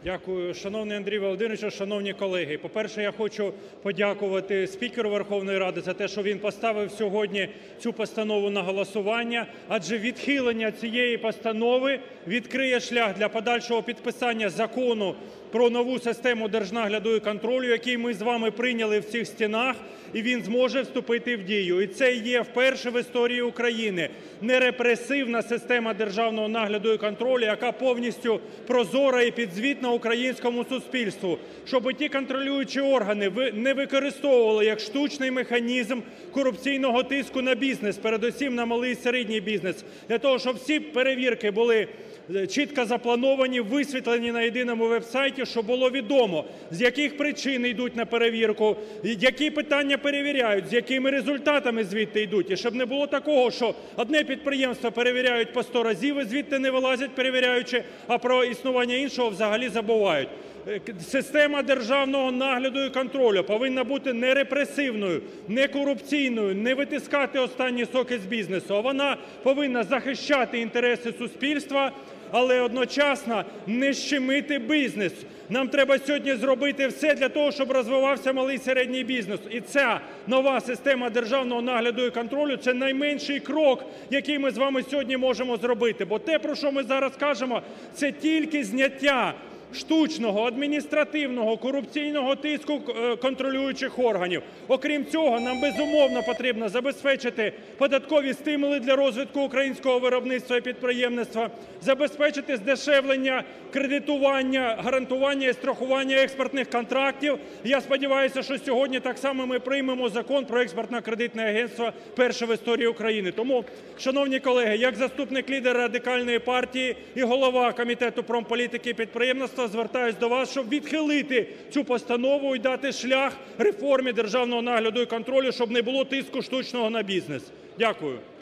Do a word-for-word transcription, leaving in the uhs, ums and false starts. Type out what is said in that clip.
Дякую. Шановний Андрій Володимирович, шановні колеги! По-перше, я хочу подякувати спікеру Верховної Ради за те, що він поставив сьогодні цю постанову на голосування, адже відхилення цієї постанови відкриє шлях для подальшого підписання Закону про нову систему держнагляду і контролю, який ми з вами прийняли в цих стінах, і він зможе вступити в дію. І це є вперше в історії України нерепресивна система державного нагляду і контролю, яка повністю прозора і підзвітна українському суспільству, щоб ті контролюючі органи не використовували як штучний механізм корупційного тиску на бізнес, передусім на малий і середній бізнес, для того, щоб всі перевірки були чітко заплановані, висвітлені на єдиному веб-сайті, щоб було відомо, з яких причин йдуть на перевірку, які питання перевіряють, з якими результатами звідти йдуть. І щоб не було такого, що одне підприємство перевіряють по сто разів і звідти не вилазять перевіряючи, а про існування іншого взагалі забувають. Система державного нагляду і контролю повинна бути не репресивною, не корупційною, не витискати останні соки з бізнесу, а вона повинна захищати інтереси суспільства, але одночасно не щемити бізнес. Нам треба сьогодні зробити все для того, щоб розвивався малий і середній бізнес. І ця нова система державного нагляду і контролю – це найменший крок, який ми з вами сьогодні можемо зробити. Бо те, про що ми зараз кажемо, це тільки зняття штучного, адміністративного, корупційного тиску контролюючих органів. Окрім цього, нам, безумовно, потрібно забезпечити податкові стимули для розвитку українського виробництва і підприємництва, забезпечити здешевлення кредитування, гарантування і страхування експортних контрактів. Я сподіваюся, що сьогодні так само ми приймемо Закон про експортно-кредитне агентство, перше в історії України. Тому, шановні колеги, як заступник лідера Радикальної партії і голова Комітету промполітики і підприємництва звертаюсь до вас, щоб відхилити цю постанову і дати шлях реформі державного нагляду і контролю, щоб не було тиску штучного на бізнес. Дякую.